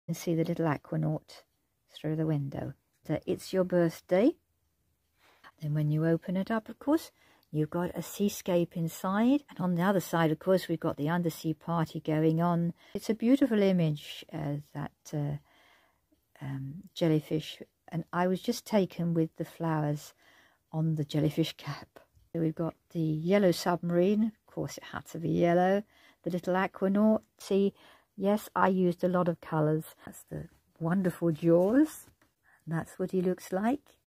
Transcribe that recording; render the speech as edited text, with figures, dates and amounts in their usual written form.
You can see the little aquanaut through the window. So it's your birthday. Then when you open it up, of course, you've got a seascape inside. And on the other side, of course, we've got the undersea party going on. It's a beautiful image, that jellyfish. And I was just taken with the flowers on the jellyfish cap. So we've got the yellow submarine. Of course, it had to be yellow. The little aquanaut. See, yes, I used a lot of colours. That's the wonderful jaws. That's what he looks like.